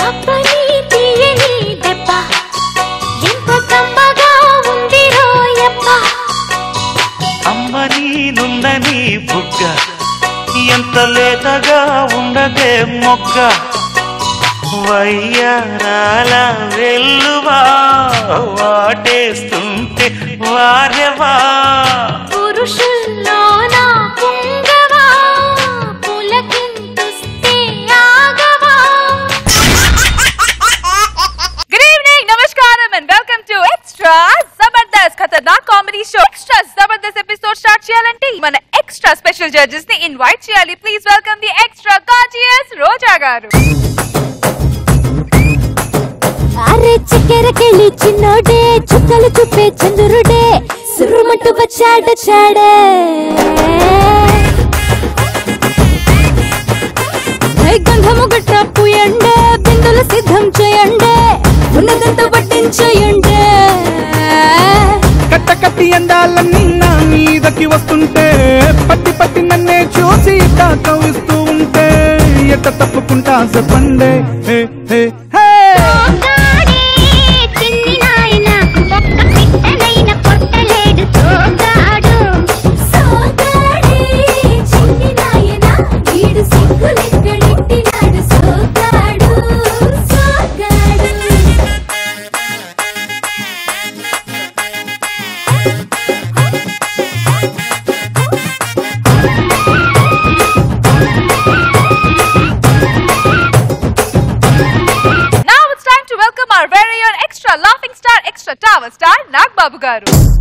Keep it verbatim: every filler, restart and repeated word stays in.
అబ్బని తీయని దెబ్బ ఎంత కమ్మగా ఉంది రోయప్ప అమ్మని నుందని బుగ్గ ఎంత లేతగా ఉండదే మొగ్గ వయ్యారాల వెల్లువా వాటేస్తుంటే వారెవా పురుషుల్లోన పుంగవా పులకింతుస్తే ఆగవా. Good evening, namaskaram and welcome to Extra Jabardasth ఖతర్నాక్ comedy show. Extra Jabardasth episode start చేయాలంటే మన ఎక్స్ట్రా స్పెషల్ జడ్జెస్ ని ఇన్వైట్ చేయాలి. Please welcome the extra gorgeous Roja గారు. అరే చక్కెరకెళ్ళి చిన్నోడే చుక్కలు చూపే చంద్రుడే సురుమంటూ వచ్చాడ చాడే గంధము గట్ట పూయండే బిందులు సిద్ధం చేయండే ఉన్నదంతా వడ్డించేయండే కట్ట కట్టి అందాలన్నీ నా మీదకి వస్తుంటే పట్టి పట్టి నన్నే చూసి కవిస్తూ ఉంటే ఎట్ట తప్పుకుంటా చెప్పండే హే హే హే Now it's time to welcome our very own extra laughing star, extra tower star, Nag Babu garu.